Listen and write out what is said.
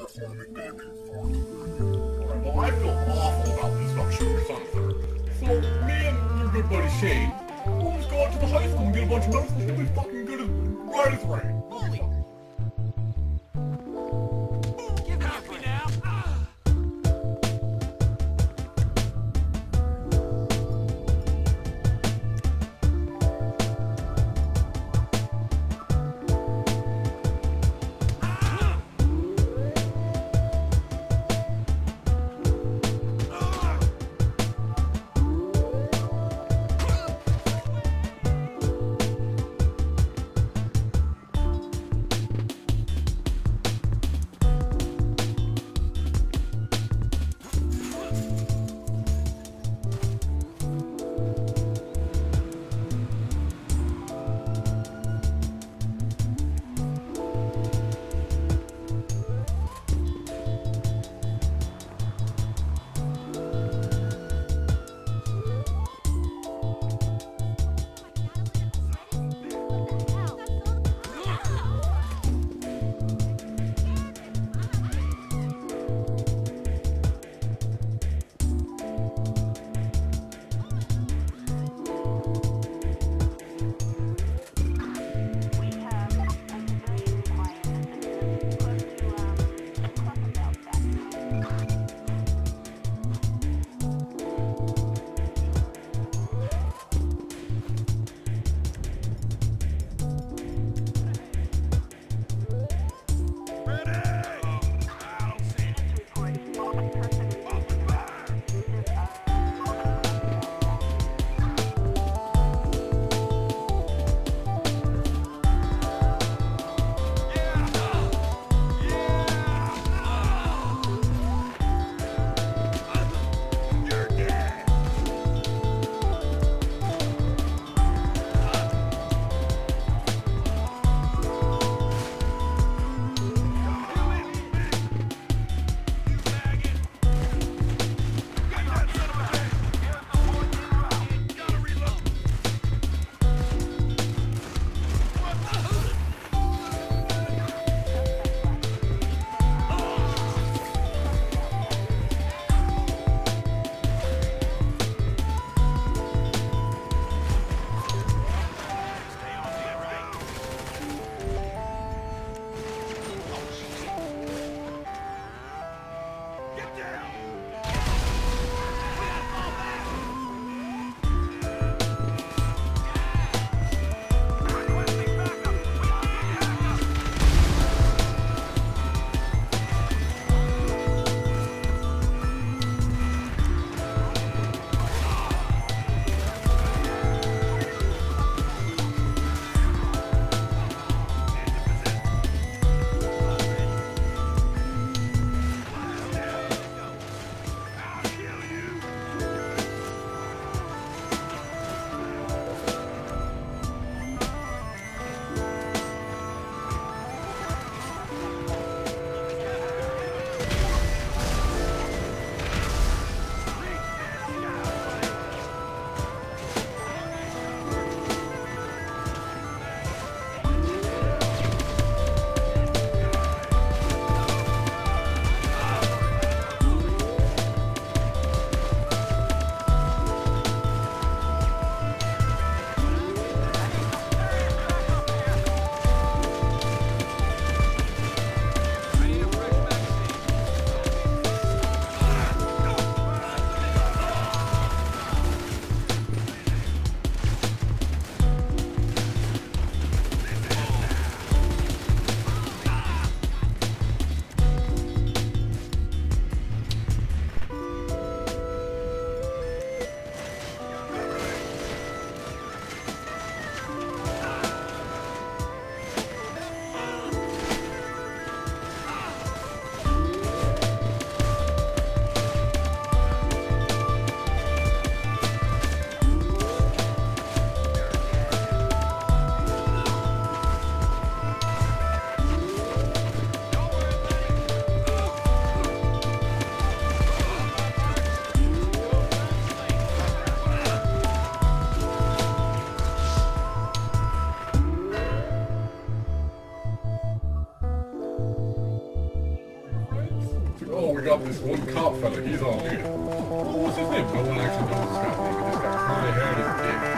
performing debut for the Alright, well I feel awful about this not shooting Thunder. So me and your good buddy Shane, we'll just go out to the high school and get a bunch of medals and he'll be fucking good as right as rain. Holy! Give me a break now! oh, we got this one cop fella, he's all in. What was his name? No one actually knows this guy's name. This guy's high-headed dick.